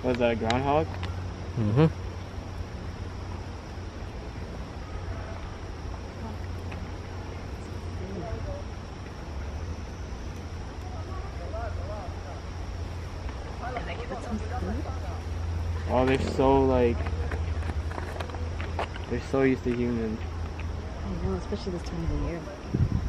Was that a groundhog? Mm-hmm. Oh, they're so like, they're so used to humans. I know, especially this time of the year.